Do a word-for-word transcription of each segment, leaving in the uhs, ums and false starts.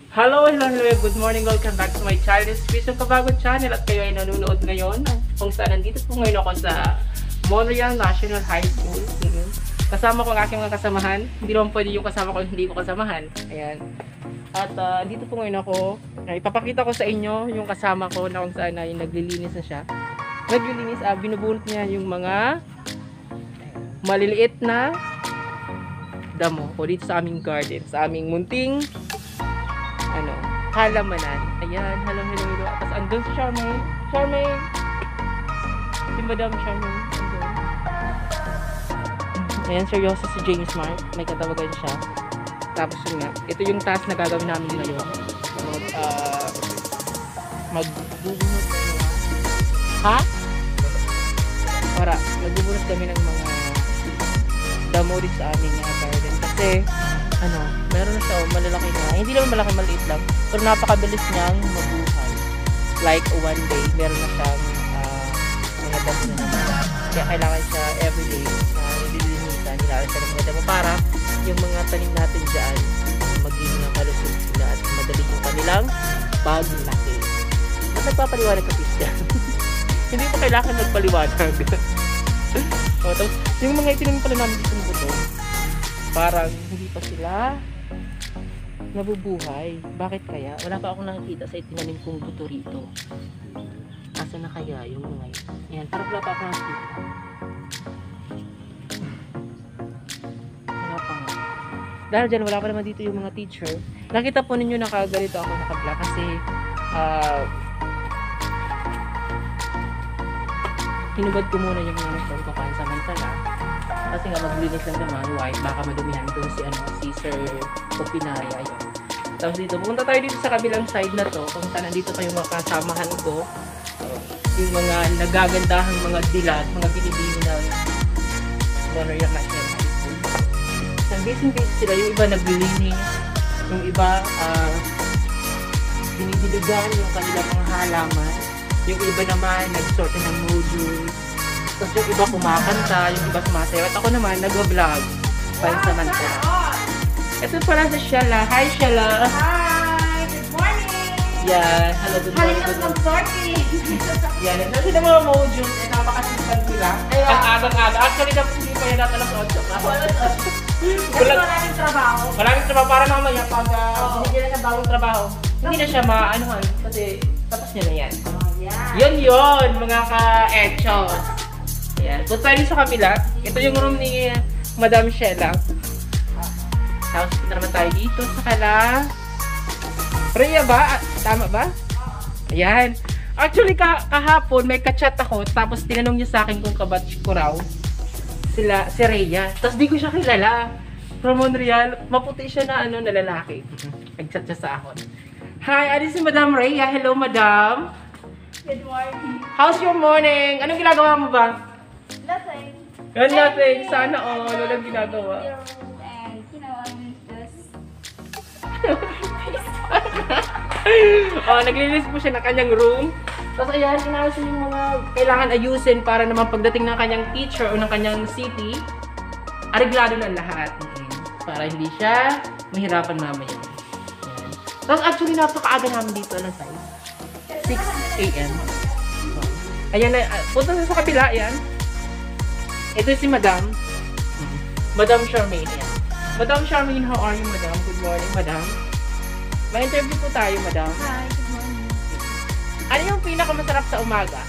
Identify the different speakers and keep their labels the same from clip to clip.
Speaker 1: Hello, hello, hello, good morning, welcome back to my channel. This is yung kabagod channel at kayo ay nanonood ngayon kung saan nandito po ngayon ako sa Montreal National High School. Mm-hmm. Kasama ko ang aking mga kasamahan. Hindi naman pwede yung kasama ko hindi ko kasamahan. Ayan. At uh, dito po ngayon ako, ay, ipapakita ko sa inyo yung kasama ko na kung saan ay naglilinis na siya. Naglilinis, ah, binubunot niya yung mga maliliit na damo ko dito sa aming garden, sa aming munting ano, halamanan. Ayan, hello, hello, hello. Tapos andun si Charmaine. Charmaine! Si Madam Charmaine. Andun. Ayan, seryoso si James Mark. May katawagan siya. Tapos yun nga, ito yung task na gagawin namin ngayon. Mag, uh, magbubunot kami na. Ha? Para, magbubunot kami ng mga damo dito sa aming uh, garden. Kasi, ano, meron na siya, oh, malalaki na. Hindi naman malaki, maliit lang. Pero napakabilis niyang mabuhay. Like, one day, meron na siyang uh, mga damo na naman. Kaya kailangan siya everyday na uh, nililinisan, nilalagay siya ng mga damo para yung mga tanim natin dyan maging malusog sila at madali yung kanilang paglaki. Ba't nagpapaliwanag ka, Pista? Hindi pa kailangan nagpaliwanag. O, tapos, yung mga itinim pala namin dito ng buto, parang hindi pa sila nabubuhay. Bakit kaya? Wala pa akong nakikita sa itinanim kong buto rito. Asa na kaya yung mga yun? Ayan, parang wala pa akong nakikita. Wala pa nga. Dahil dyan, wala pa naman dito yung mga teacher. Nakita po ninyo nakaganito ako nakabla kasi ah uh, hinubad ko muna yung mga nagpapang ko kain samantala. Kasi nga maglinis lang naman, white, baka madumihan doon si, ano, si Sir Opinaria. Ayun. Tapos dito, pumunta tayo dito sa kabilang side na to, kung saan nandito pa yung mga kasamahan ko. So, yung mga nagagandahang mga dilat, mga binibini na Montreal National High School. So, busy-busy sila, yung iba naglilinis, yung iba uh, binibiligan yung kanilang mga halaman, yung iba naman nag-sort ng modules. Tapos yung iba kumakanta, yung iba sumasayaw. At ako naman, nag-vlog. Pansamantala. Ito pala si Shella. Hi, Shella!
Speaker 2: Hi! Good morning!
Speaker 1: Yan. Hello, good morning.
Speaker 2: Halimos ng sorting!
Speaker 1: Yan. Ito sila mga modules. Eh, napakasipan sila. Ang agang-aga. Actually, dapat hindi pa yan natin alas otso.
Speaker 2: Kasi maraming trabaho.
Speaker 1: Maraming trabaho. Para mamaya pag uh, binigyan na ng bagong trabaho, hindi na siya ma-anuhan. Kasi tapos niya na yan.
Speaker 2: Oh, yeah.
Speaker 1: Yun yun, mga ka-echos. Ayan. Punta tayo sa kabila. Ito yung room ni Madam Shella. Tapos punta naman tayo dito sa kala. Rhea ba? Tama ba? Ayan. Actually, ka kahapon may ka-chat ako. Tapos tinanong niya sa akin kung kabatch ko raw. Sila, si Rhea. Tapos di ko siya kilala. From Montreal. Maputi siya na ano, na lalaki. Nag-chat siya sa akin. Hi, ano si Madam Rhea. Hello, Madam.
Speaker 2: Good morning.
Speaker 1: How's your morning? Anong ginagawa mo ba?
Speaker 2: Nothing.
Speaker 1: Yan natin. Sana all. Walang ginagawa.
Speaker 2: And, you know, I'm just...
Speaker 1: Oh, naglilinis po siya ng kanyang room. Tapos ayan, inaayos yung mga kailangan ayusin para naman pagdating ng kanyang teacher o ng kanyang city, areglado na lahat. Para hindi siya mahirapan mamaya. Ayan. Tapos actually, napakaaga namin dito. Ano tayo? six A M Ayan na, uh, punta sa kabila, ayan. Ito si Madam. Madam Charmaine, ayan. Madam Charmaine, how are you, Madam? Good morning, Madam. May interview po tayo, Madam.
Speaker 2: Hi, good morning.
Speaker 1: Ano yung pinakamasarap sa umaga?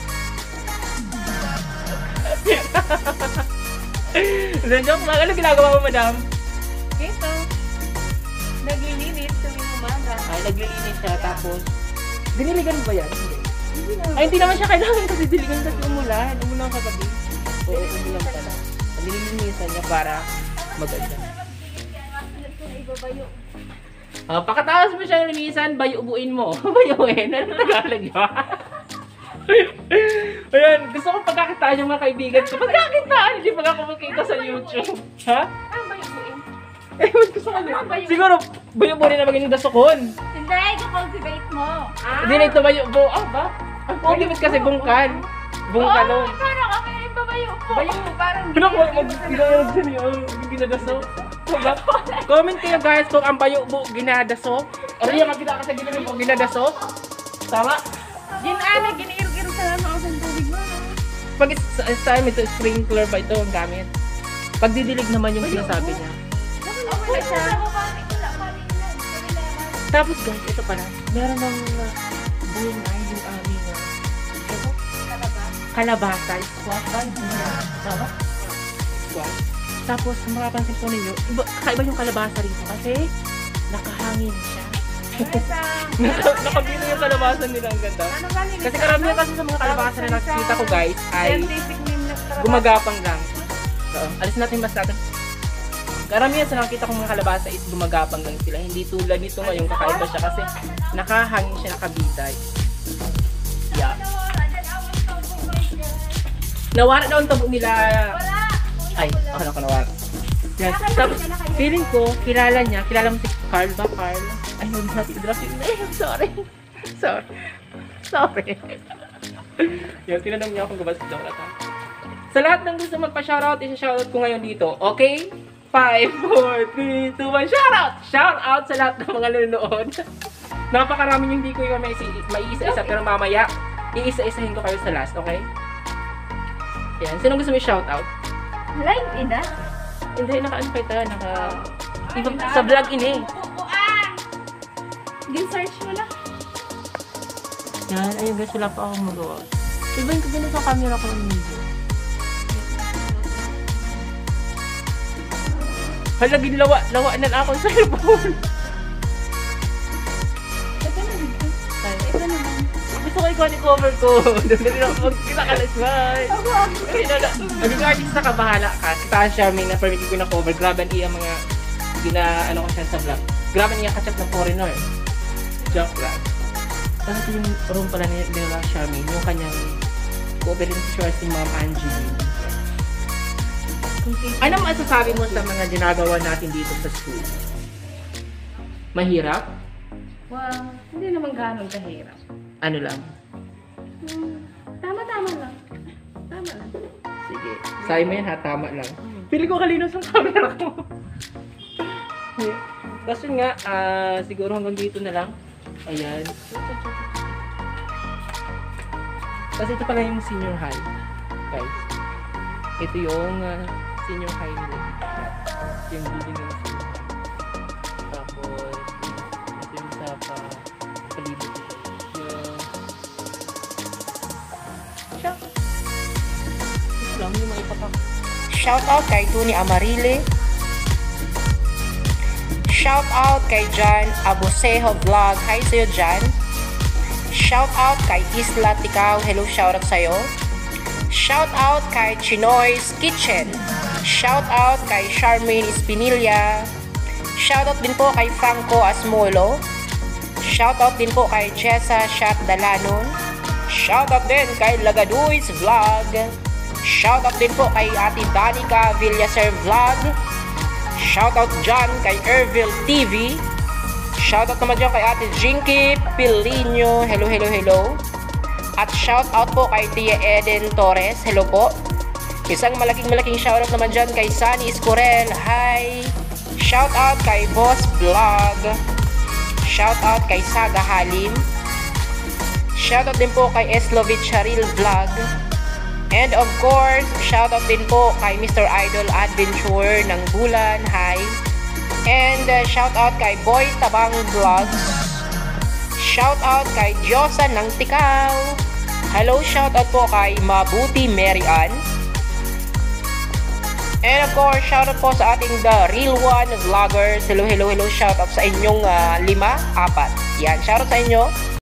Speaker 1: Joke lang. Ano ginagawa mo, Madam?
Speaker 2: Ito. Naglilinis tuwing umaga.
Speaker 1: Ay, naglilinis siya, tapos diniligan ba yan? Ay, hindi naman siya kailangan kasi diligan kasi umulan. Umulan kagabi. Oo, umulan pala. Nililinisan niya para maganda. Uh, pakatawas mo siya linisan, bayubuin mo. Bayuin? Ano Tagalog yun? Ayan, gusto ko pagkakitaan yung mga kaibigan ko. Pagkakitaan, hindi pag ako makita sa YouTube. Ha?
Speaker 2: Ano bayubuin?
Speaker 1: Eh, gusto ko din. Siguro, bayubuin na maging dasokon.
Speaker 2: Hindi, i-cultivate mo. Ah?
Speaker 1: Hindi na ito bayubo. Ah, ba? Ang cultivate kasi bungkal. Bungkalong.
Speaker 2: Oo, parang ako yung babayo po.
Speaker 1: Bayo.
Speaker 2: Parang
Speaker 1: Ano ko, mag-ginagawa dyan yun. Ginagaso. Diba? Comment kayo guys kung ang bayo mo ginadaso. Ano yung magkita ka sa ginamit mo ginadaso? Tama?
Speaker 2: Ginana, giniir-ir sa mga sa tubig mo.
Speaker 1: Pag sa, sa amin ito, sprinkler ba ito ang gamit? Pagdidilig naman yung sinasabi niya.
Speaker 2: Wala siya.
Speaker 1: Tapos guys, ito pala. Meron ng uh, buhay na yung aming uh, ito? Kalabasa. Squash ba? Tama? Squash. Tapos, makapansin po ninyo, iba, kakaiba yung kalabasa rito kasi nakahangin siya. Naka, nakabino yung kalabasan nila, ang ganda.
Speaker 2: Ano ba nila?
Speaker 1: Kasi karamihan kasi sa mga kalabasa na nakikita ko guys ay
Speaker 2: Scientific name na kalabasa.
Speaker 1: gumagapang lang. So, alis natin basta natin. Karamihan sa nakikita kong mga kalabasa is gumagapang lang sila. Hindi tulad nito ngayon, kakaiba siya kasi nakahangin siya, nakabitay. Yeah. Nawara daw ang tabo nila. Ay, ako na ko nawara. Yan. Tapos, feeling ko, kilala niya. Kilala mo si Carl ba? Carl? Ay, hindi natin i-drop yung name. Sorry. Sorry. Sorry. Yan, tinanong niya akong gabas daw na ta. Sa lahat ng gusto magpa-shoutout, isa-shoutout ko ngayon dito. Okay? five, four, three, two, one, shoutout! Shoutout sa lahat ng mga nanonood. Napakarami yung hindi ko yung may isa-isa, pero mamaya, iisa-isahin ko kayo sa last, okay? Yan. Sino gusto mo i-shoutout?
Speaker 2: Like ina.
Speaker 1: Hindi, naka-ano kayo tayo, naka... Iba, sa vlog ini.
Speaker 2: Bukuan! Gin-search mo lang.
Speaker 1: Yan, ayun guys, wala pa akong magawa. Iba yung kagano sa camera ko ng video. Hala, ginlawa, lawa na ako sa cellphone.
Speaker 2: Ito na dito. Ito naman.
Speaker 1: Gusto ko ikaw ni cover ko. Doon na rin ako magkita ka lang, smile.
Speaker 2: Ako, ako.
Speaker 1: Magiging artist na ka, bahala ka. Si Tasha, may na-permit ko na cover. Grabe ang iya mga gina, ano ko siya sa vlog. Grabe ang iya kachat ng foreigner. Joke lang. Tapos yung room pala ni Nila Charmaine, yung kanyang cover rin si Shores si Ma'am Angeline. Ano masasabi mo sa mga ginagawa natin dito sa school? Mahirap?
Speaker 2: Wow, hindi naman ganun kahirap.
Speaker 1: Ano lang?
Speaker 2: Hmm, tama-tama lang. Tama lang.
Speaker 1: Sige. Sabi mo yan ha, tama lang. Pili ko kalinos ang camera ko. Kasi nga, ah, siguro hanggang dito na lang. Ayan. Kasi ito pala yung senior high. Guys. Ito yung uh, senior high nila. Yung building ng senior high. Tapos, ito yung sa pa, palibot ito. Yung... Shout! Ito lang yung mga ipapak.
Speaker 3: Shout out kay Tony Amarile. Shout out kay John Abusejo Vlog. Hi sa'yo, John. Shout out kay Isla Tikaw. Hello, shout out sa'yo. Shout out kay Chinoy's Kitchen. Shout out kay Charmaine Espinilla. Shout out din po kay Franco Asmolo. Shout out din po kay Jessa Shat Dalanon. Shout out din kay Lagaduis Vlog. Shout out din po kay Ate Danica Villaser Vlog. Shout out dyan kay Ervil T V. Shout out naman dyan kay Ate Jinky Pilino. Hello, hello, hello. At shout out po kay Tia Eden Torres. Hello po. Isang malaking malaking shout out naman dyan kay Sunny Escorel. Hi. Shout out kay Boss Vlog. Shout out kay Saga Halim. Shout out din po kay Eslovich Charil Vlog. And of course, shout out din po kay Mister Idol Adventure ng Bulan. Hi. And uh, shout out kay Boy Tabang Vlogs. Shout out kay Diyosa ng Tikaw. Hello, shout out po kay Mabuti Mary Ann. And of course, shout out po sa ating The Real One Vloggers. Hello, hello, hello. Shout out sa inyong uh, lima, apat. Yan, shout out sa inyo.